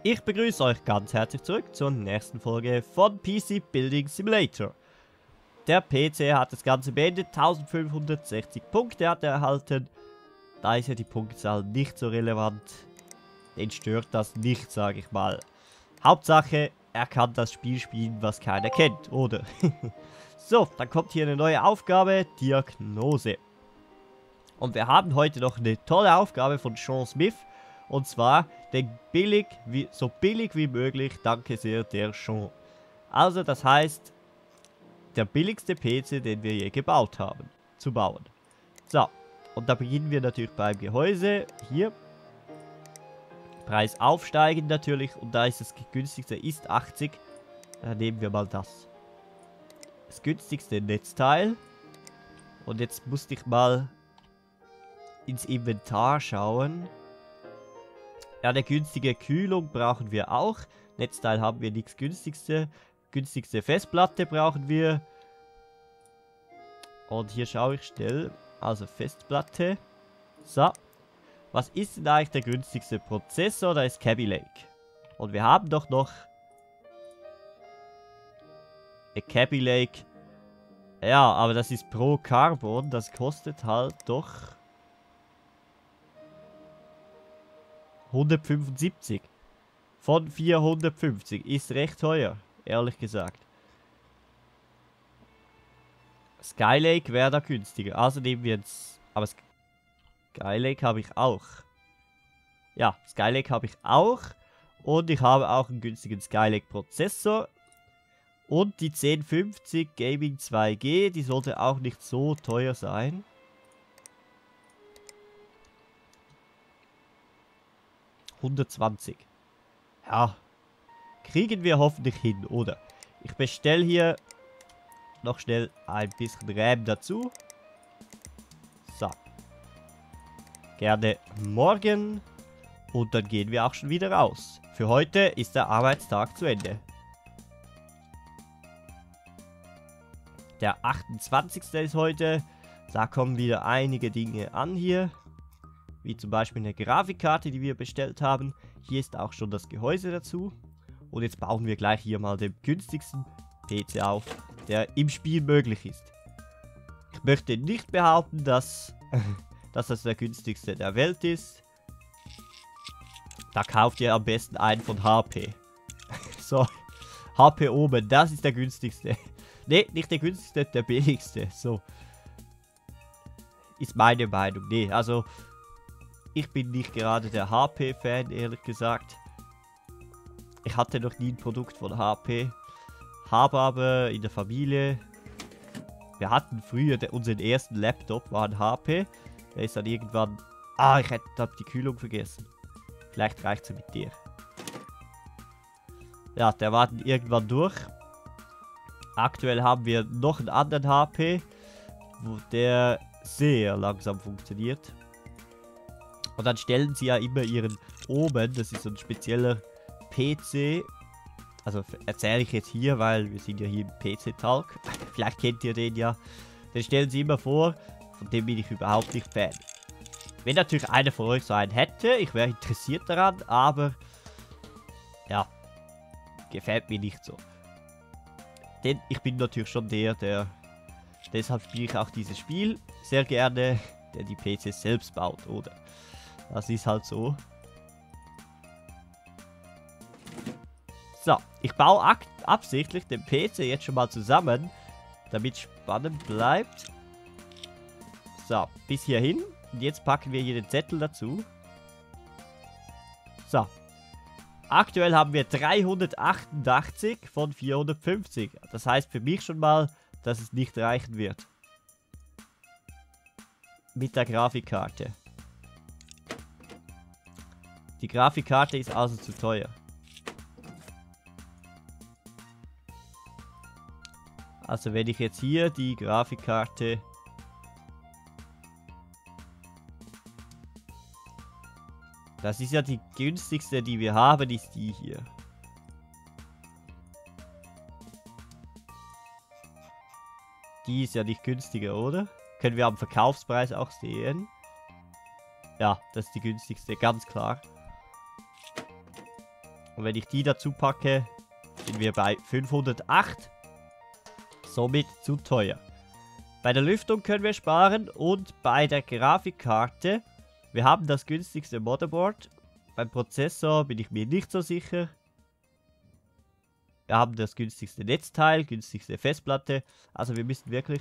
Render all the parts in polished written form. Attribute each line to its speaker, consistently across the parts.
Speaker 1: Ich begrüße euch ganz herzlich zurück zur nächsten Folge von PC Building Simulator. Der PC hat das Ganze beendet, 1560 Punkte hat er erhalten. Da ist ja die Punktzahl nicht so relevant. Den stört das nicht, sage ich mal. Hauptsache, er kann das Spiel spielen, was keiner kennt, oder? So, dann kommt hier eine neue Aufgabe, Diagnose. Und wir haben heute noch eine tolle Aufgabe von Sean Smith. Und zwar so billig wie möglich, danke sehr, der Sean. Also das heißt, der billigste PC, den wir je gebaut haben, zu bauen. So, und da beginnen wir natürlich beim Gehäuse, hier. Preis aufsteigen natürlich, und da ist das günstigste ist 80. Dann nehmen wir mal das. Das günstigste Netzteil. Und jetzt musste ich mal ins Inventar schauen. Ja, eine günstige Kühlung brauchen wir auch. Netzteil haben wir nichts günstigste. Günstigste Festplatte brauchen wir. Und hier schaue ich schnell. Also Festplatte. So. Was ist denn eigentlich der günstigste Prozessor? Da ist Kaby Lake. Und wir haben doch noch Kaby Lake. Ja, aber das ist pro Carbon. Das kostet halt doch 175 von 450. Ist recht teuer, ehrlich gesagt. Skylake wäre da günstiger. Also nehmen wir jetzt... Aber Skylake habe ich auch. Ja, Skylake habe ich auch. Und ich habe auch einen günstigen Skylake Prozessor. Und die 1050 Gaming 2G, die sollte auch nicht so teuer sein. $120. Ja, kriegen wir hoffentlich hin, oder? Ich bestelle hier noch schnell ein bisschen RAM dazu. So. Gerne morgen. Und dann gehen wir auch schon wieder raus. Für heute ist der Arbeitstag zu Ende. Der 28. ist heute. Da kommen wieder einige Dinge an hier. Wie zum Beispiel eine Grafikkarte, die wir bestellt haben. Hier ist auch schon das Gehäuse dazu. Und jetzt bauen wir gleich hier mal den günstigsten PC auf, der im Spiel möglich ist. Ich möchte nicht behaupten, dass das der günstigste der Welt ist. Da kauft ihr am besten einen von HP. So, HP oben, das ist der günstigste. Ne, nicht der günstigste, der billigste. So. Ist meine Meinung. Ne, also... Ich bin nicht gerade der HP-Fan, ehrlich gesagt. Ich hatte noch nie ein Produkt von HP. Habe aber in der Familie... Wir hatten früher unseren ersten Laptop, war ein HP. Der ist dann irgendwann... Ah, ich habe die Kühlung vergessen. Vielleicht reicht es mit dir. Ja, der war dann irgendwann durch. Aktuell haben wir noch einen anderen HP, der sehr langsam funktioniert. Und dann stellen sie ja immer ihren oben, das ist so ein spezieller PC. Also erzähle ich jetzt hier, weil wir sind ja hier im PC-Talk. Vielleicht kennt ihr den ja. Den stellen sie immer vor, von dem bin ich überhaupt nicht Fan. Wenn natürlich einer von euch so einen hätte, ich wäre interessiert daran, aber ja, gefällt mir nicht so. Denn ich bin natürlich schon der deshalb spiele ich auch dieses Spiel sehr gerne, der die PCs selbst baut, oder? Das ist halt so. So, ich baue absichtlich den PC jetzt schon mal zusammen, damit es spannend bleibt. So, bis hierhin. Und jetzt packen wir hier den Zettel dazu. So. Aktuell haben wir 388 von 450. Das heißt für mich schon mal, dass es nicht reichen wird. Mit der Grafikkarte. Die Grafikkarte ist also zu teuer. Also wenn ich jetzt hier die Grafikkarte... Das ist ja die günstigste, die wir haben, ist die hier. Die ist ja nicht günstiger, oder? Können wir am Verkaufspreis auch sehen. Ja, das ist die günstigste, ganz klar. Und wenn ich die dazu packe, sind wir bei 508. Somit zu teuer. Bei der Lüftung können wir sparen und bei der Grafikkarte, wir haben das günstigste Motherboard. Beim Prozessor bin ich mir nicht so sicher. Wir haben das günstigste Netzteil, günstigste Festplatte. Also wir müssen wirklich...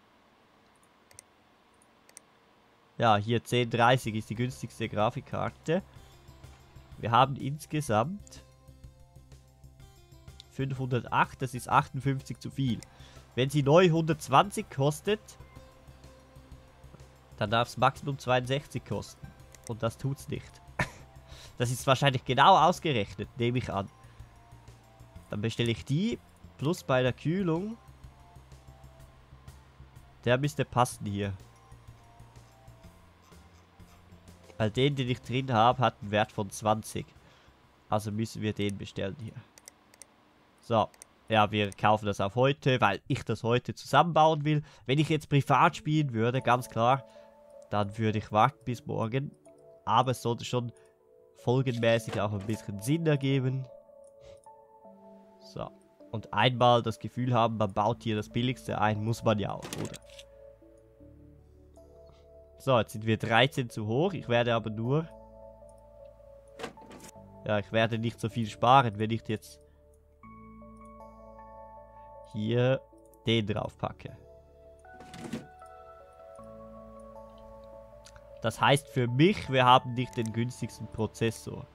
Speaker 1: Ja, hier 1030 ist die günstigste Grafikkarte. Wir haben insgesamt 508, das ist 58 zu viel. Wenn sie neu 120 kostet, dann darf es Maximum 62 kosten. Und das tut's nicht. Das ist wahrscheinlich genau ausgerechnet, nehme ich an. Dann bestelle ich die, plus bei der Kühlung. Der müsste passen hier. Weil den ich drin habe, hat einen Wert von 20. Also müssen wir den bestellen hier. So. Ja, wir kaufen das auf heute, weil ich das heute zusammenbauen will. Wenn ich jetzt privat spielen würde, ganz klar, dann würde ich warten bis morgen. Aber es sollte schon folgenmäßig auch ein bisschen Sinn ergeben. So. Und einmal das Gefühl haben, man baut hier das Billigste ein, muss man ja auch, oder? So, jetzt sind wir 13 zu hoch. Ich werde aber nur... Ja, ich werde nicht so viel sparen, wenn ich jetzt... hier den drauf packe. Das heißt für mich, wir haben nicht den günstigsten Prozessor.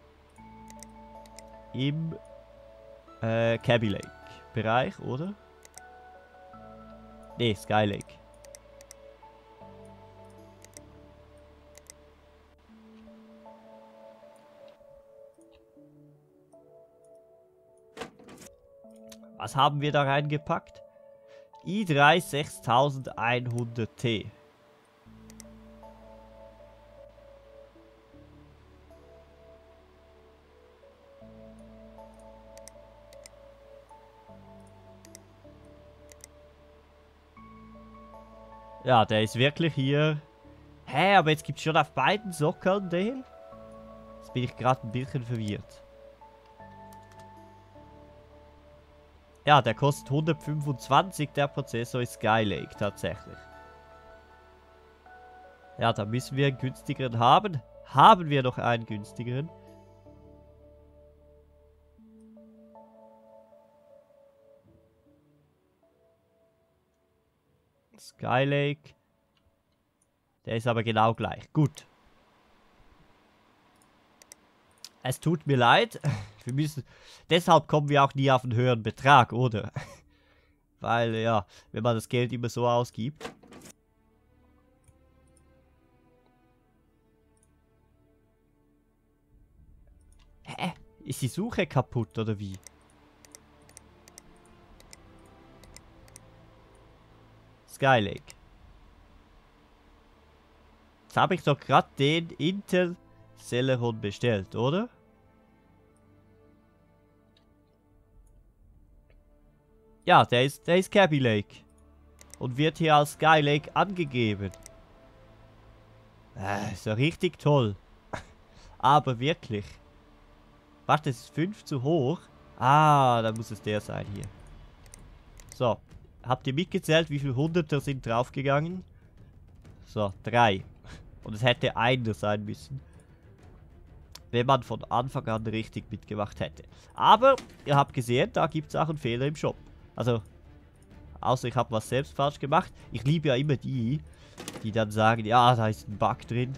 Speaker 1: Im Kaby Lake Bereich, oder? Ne, Skylake. Was haben wir da reingepackt? i3 6100T. Ja, der ist wirklich hier. Hä, aber jetzt gibt es schon auf beiden Sockeln den? Jetzt bin ich gerade ein bisschen verwirrt. Ja, der kostet 125, der Prozessor ist Skylake tatsächlich. Ja, da müssen wir einen günstigeren haben. Haben wir noch einen günstigeren? Skylake. Der ist aber genau gleich. Gut. Es tut mir leid. Wir müssen... Deshalb kommen wir auch nie auf einen höheren Betrag, oder? Weil, ja, wenn man das Geld immer so ausgibt. Hä? Ist die Suche kaputt, oder wie? Skylake. Jetzt habe ich doch gerade den Intel Celeron bestellt, oder? Ja, der ist Kaby Lake. Und wird hier als Skylake angegeben. Ist ja richtig toll. Aber wirklich. Warte, das ist 5 zu hoch. Ah, dann muss es der sein hier. So. Habt ihr mitgezählt, wie viele Hunderter sind draufgegangen? So, 3. Und es hätte einer sein müssen. Wenn man von Anfang an richtig mitgemacht hätte. Aber, ihr habt gesehen, da gibt es auch einen Fehler im Shop. Also, außer ich habe was selbst falsch gemacht. Ich liebe ja immer die dann sagen, ja, da ist ein Bug drin.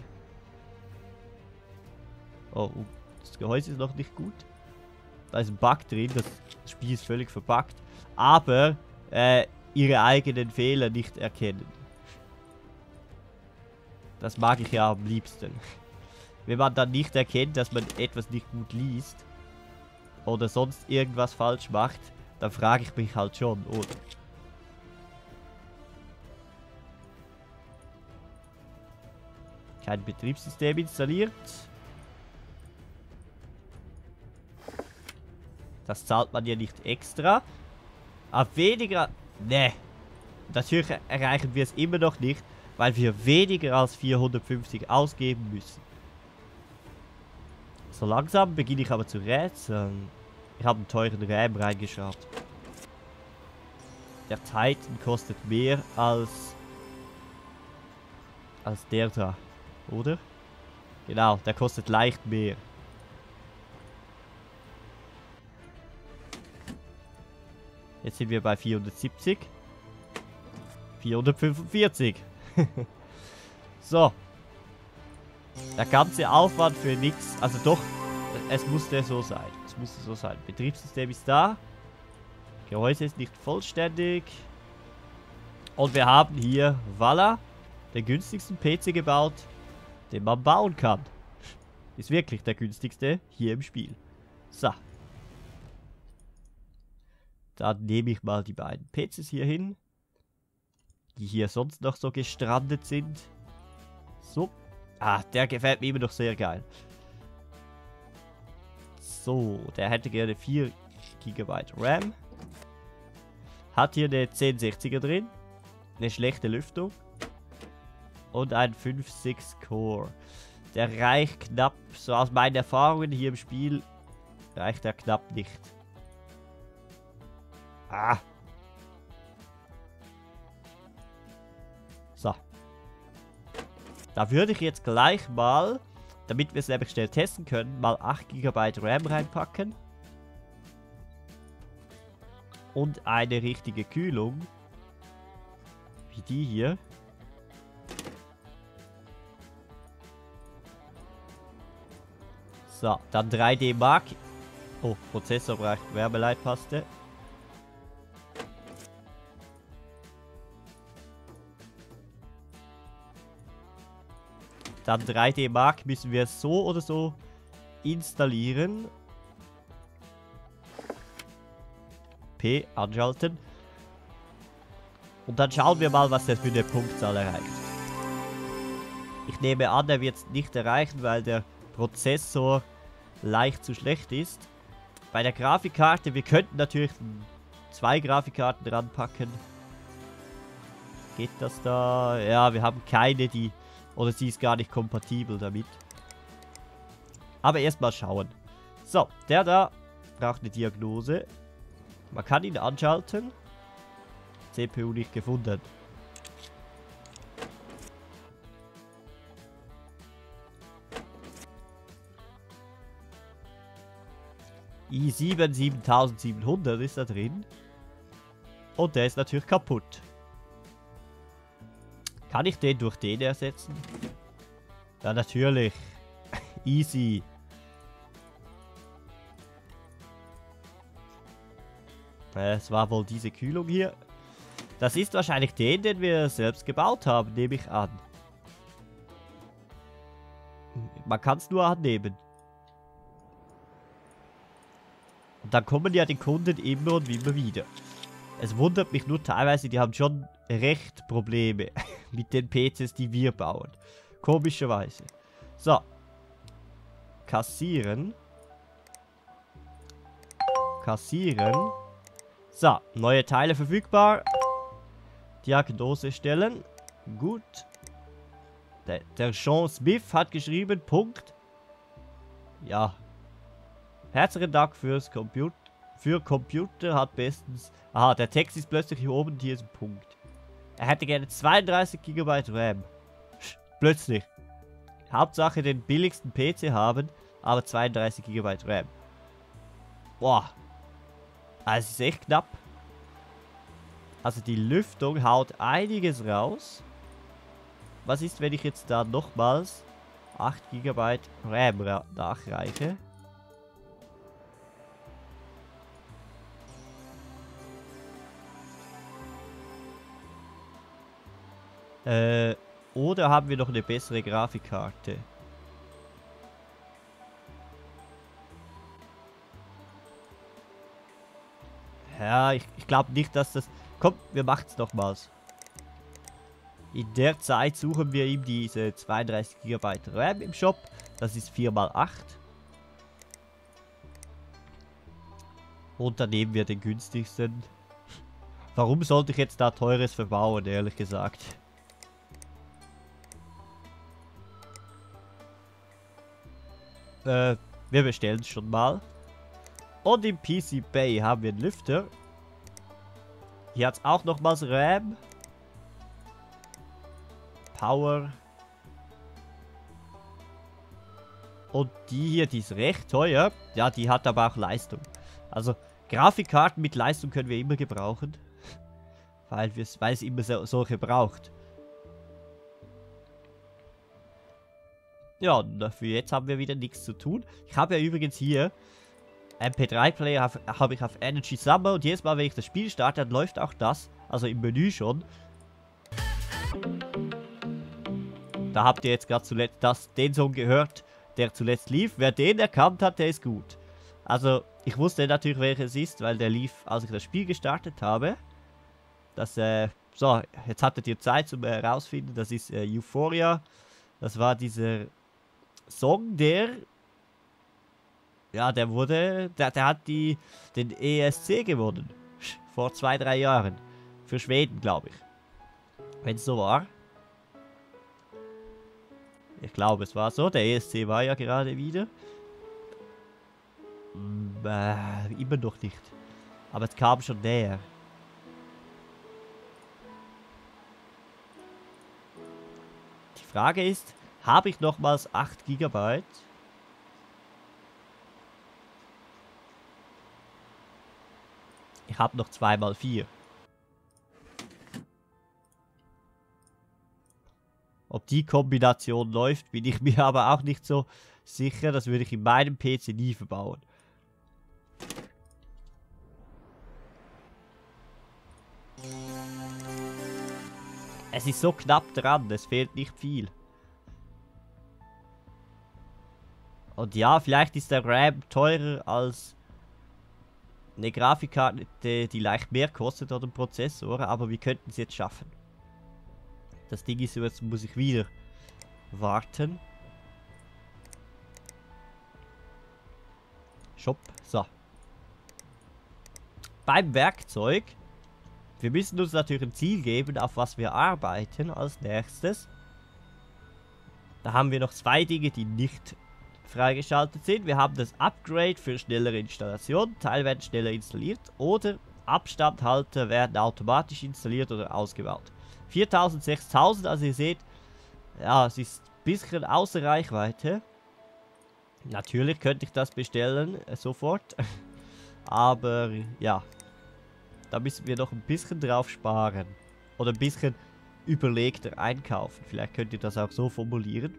Speaker 1: Oh, das Gehäuse ist noch nicht gut. Da ist ein Bug drin, das Spiel ist völlig verbuggt. Aber, ihre eigenen Fehler nicht erkennen. Das mag ich ja am liebsten. Wenn man dann nicht erkennt, dass man etwas nicht gut liest oder sonst irgendwas falsch macht, dann frage ich mich halt schon, oder? Kein Betriebssystem installiert. Das zahlt man ja nicht extra. Aber weniger... Ne. Natürlich erreichen wir es immer noch nicht, weil wir weniger als 450 ausgeben müssen. So langsam beginne ich aber zu rätseln. Ich habe einen teuren RAM reingeschaut. Der Titan kostet mehr als der da, oder? Genau, der kostet leicht mehr. Jetzt sind wir bei 470. 445. So. Der ganze Aufwand für nichts. Also doch, es musste so sein. Es musste so sein. Betriebssystem ist da. Gehäuse ist nicht vollständig. Und wir haben hier, voilà, den günstigsten PC gebaut, den man bauen kann. Ist wirklich der günstigste hier im Spiel. So. Dann nehme ich mal die beiden PCs hier hin, die hier sonst noch so gestrandet sind. So. Ah, der gefällt mir immer noch sehr geil. So, der hätte gerne 4 GB RAM. Hat hier eine 1060er drin. Eine schlechte Lüftung. Und ein 5.6 Core. Der reicht knapp, so aus meinen Erfahrungen hier im Spiel, reicht er knapp nicht. Ah. So. Da würde ich jetzt gleich mal, damit wir es nämlich schnell testen können, mal 8 GB RAM reinpacken. Und eine richtige Kühlung. Wie die hier. So, dann 3D Mark. Oh, Prozessor braucht Wärmeleitpaste. Dann 3D Mark müssen wir so oder so installieren. P anschalten. Und dann schauen wir mal, was der für eine Punktzahl erreicht. Ich nehme an, er wird es nicht erreichen, weil der Prozessor leicht zu schlecht ist. Bei der Grafikkarte, wir könnten natürlich 2 Grafikkarten ranpacken. Geht das da? Ja, wir haben keine, die... Oder sie ist gar nicht kompatibel damit. Aber erstmal schauen. So, der da braucht eine Diagnose. Man kann ihn anschalten. CPU nicht gefunden. i7 7700 ist da drin. Und der ist natürlich kaputt. Kann ich den durch den ersetzen? Ja, natürlich. Easy. Es war wohl diese Kühlung hier. Das ist wahrscheinlich den wir selbst gebaut haben, nehme ich an. Man kann es nur annehmen. Und dann kommen ja die Kunden immer und immer wieder. Es wundert mich nur teilweise, die haben schon recht Probleme mit den PCs, die wir bauen. Komischerweise. So. Kassieren. Kassieren. So, neue Teile verfügbar. Diagnose stellen. Gut. Der Sean Smith hat geschrieben, Punkt. Ja. Herzlichen Dank fürs Computer. Für Computer hat bestens... Aha, der Text ist plötzlich hier oben, hier ist ein Punkt. Er hätte gerne 32 GB RAM. Plötzlich. Hauptsache den billigsten PC haben, aber 32 GB RAM. Boah. Also es ist echt knapp. Also die Lüftung haut einiges raus. Was ist, wenn ich jetzt da nochmals 8 GB RAM nachreiche? Oder haben wir noch eine bessere Grafikkarte? Ja, ich glaube nicht, dass das... Komm, wir machen es nochmals. In der Zeit suchen wir ihm diese 32 GB RAM im Shop. Das ist 4×8. Und dann nehmen wir den günstigsten. Warum sollte ich jetzt da teures verbauen, ehrlich gesagt? Wir bestellen es schon mal. Und im PC Bay haben wir einen Lüfter. Hier hat es auch nochmals RAM. Power. Und die hier, die ist recht teuer. Ja, die hat aber auch Leistung. Also, Grafikkarten mit Leistung können wir immer gebrauchen. Weil es immer solche braucht. Ja, und für jetzt haben wir wieder nichts zu tun. Ich habe ja übrigens hier MP3-Player habe ich auf Energy Summer. Und jedes Mal, wenn ich das Spiel starte, dann läuft auch das. Also im Menü schon. Da habt ihr jetzt gerade zuletzt den Song gehört, der zuletzt lief. Wer den erkannt hat, der ist gut. Also, ich wusste natürlich, welcher es ist, weil der lief, als ich das Spiel gestartet habe. Das, so, jetzt hattet ihr Zeit zum herausfinden. Das ist Euphoria. Das war dieser Song, der hat den ESC gewonnen. Vor 2-3 Jahren. Für Schweden, glaube ich. Wenn es so war. Ich glaube, es war so. Der ESC war ja gerade wieder. Immer noch nicht. Aber es kam schon näher. Die Frage ist, habe ich nochmals 8 GB? Ich habe noch 2x4. Ob die Kombination läuft, bin ich mir aber auch nicht so sicher. Das würde ich in meinem PC nie verbauen. Es ist so knapp dran, es fehlt nicht viel. Und ja, vielleicht ist der RAM teurer als eine Grafikkarte, die leicht mehr kostet oder ein Prozessor, aber wir könnten es jetzt schaffen. Das Ding ist, jetzt muss ich wieder warten. Shop, so. Beim Werkzeug. Wir müssen uns natürlich ein Ziel geben, auf was wir arbeiten als nächstes. Da haben wir noch 2 Dinge, die nicht freigeschaltet sind. Wir haben das Upgrade für schnellere Installation. Teile werden schneller installiert. Oder Abstandhalter werden automatisch installiert oder ausgebaut. 4000, 6000, also ihr seht, ja, es ist ein bisschen außer Reichweite. Natürlich könnte ich das bestellen, sofort. Aber, ja. Da müssen wir noch ein bisschen drauf sparen. Oder ein bisschen überlegter einkaufen. Vielleicht könnt ihr das auch so formulieren.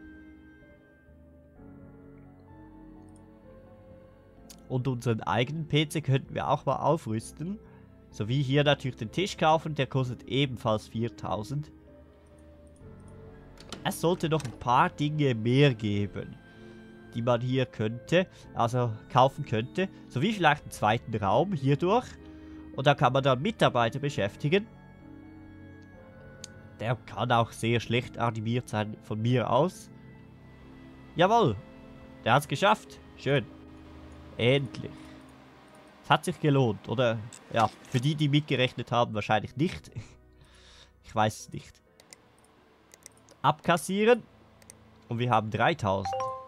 Speaker 1: Und unseren eigenen PC könnten wir auch mal aufrüsten. So wie hier natürlich den Tisch kaufen. Der kostet ebenfalls 4000. Es sollte noch ein paar Dinge mehr geben, die man hier kaufen könnte. So wie vielleicht einen zweiten Raum hierdurch. Und da kann man dann Mitarbeiter beschäftigen. Der kann auch sehr schlecht animiert sein von mir aus. Jawohl. Der hat es geschafft. Schön. Endlich. Es hat sich gelohnt, oder? Ja, für die, die mitgerechnet haben, wahrscheinlich nicht. Ich weiß es nicht. Abkassieren. Und wir haben 3000.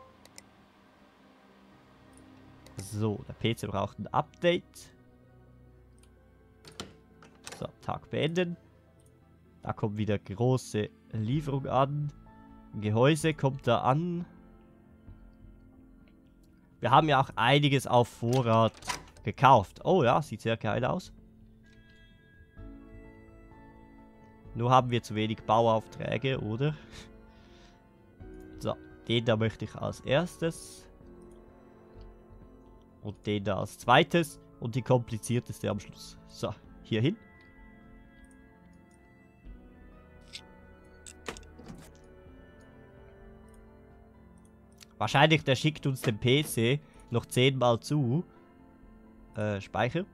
Speaker 1: So, der PC braucht ein Update. So, Tag beenden. Da kommt wieder große Lieferung an. Ein Gehäuse kommt da an. Wir haben ja auch einiges auf Vorrat gekauft. Oh ja, sieht sehr geil aus. Nur haben wir zu wenig Bauaufträge, oder? So, den da möchte ich als erstes. Und den da als zweites. Und die komplizierteste am Schluss. So, hier hin. Wahrscheinlich, der schickt uns den PC noch 10-mal zu. Speicher.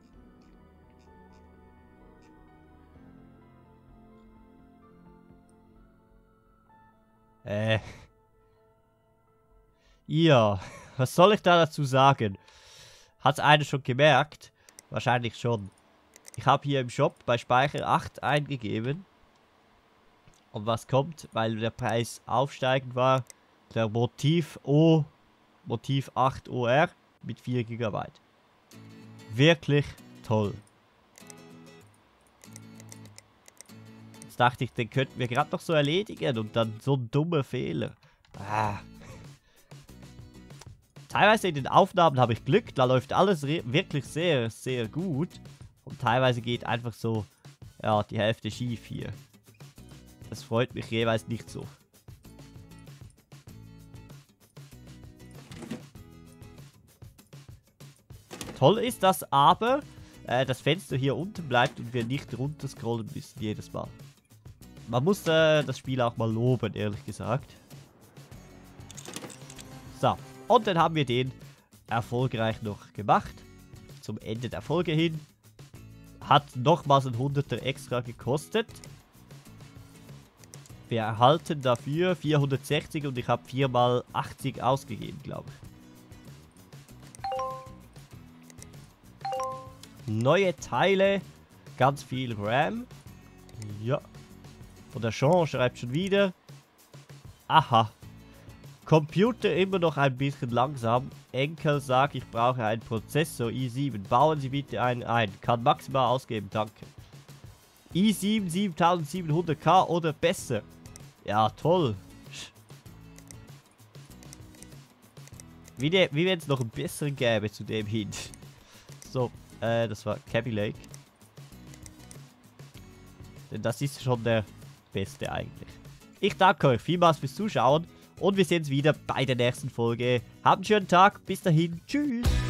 Speaker 1: Ja, was soll ich da dazu sagen? Hat's einer schon gemerkt? Wahrscheinlich schon. Ich habe hier im Shop bei Speicher 8 eingegeben. Und was kommt, weil der Preis aufsteigend war? Der Motiv O Motiv 8 OR mit 4 GB. Wirklich toll. Jetzt dachte ich, den könnten wir gerade noch so erledigen und dann so ein dummer Fehler. Teilweise in den Aufnahmen habe ich Glück, da läuft alles wirklich sehr, sehr gut. Und teilweise geht einfach so, ja, die Hälfte schief hier. Das freut mich jeweils nicht so. Toll ist, dass aber das Fenster hier unten bleibt und wir nicht runter scrollen müssen jedes Mal. Man muss das Spiel auch mal loben, ehrlich gesagt. So, und dann haben wir den erfolgreich noch gemacht. Zum Ende der Folge hin. Hat nochmals ein 100er extra gekostet. Wir erhalten dafür 460 und ich habe 4 mal 80 ausgegeben, glaube ich. Neue Teile, ganz viel RAM. Ja. Und der Sean schreibt schon wieder. Aha. Computer immer noch ein bisschen langsam. Enkel sagt, ich brauche einen Prozessor i7. Bauen Sie bitte einen ein. Kann maximal ausgeben, danke. i7 7700K oder besser. Ja, toll. Wie wenn es noch einen besseren gäbe zu dem hin. So. Das war Cabby Lake. Denn das ist schon der beste eigentlich. Ich danke euch vielmals fürs Zuschauen und wir sehen uns wieder bei der nächsten Folge. Habt einen schönen Tag. Bis dahin. Tschüss.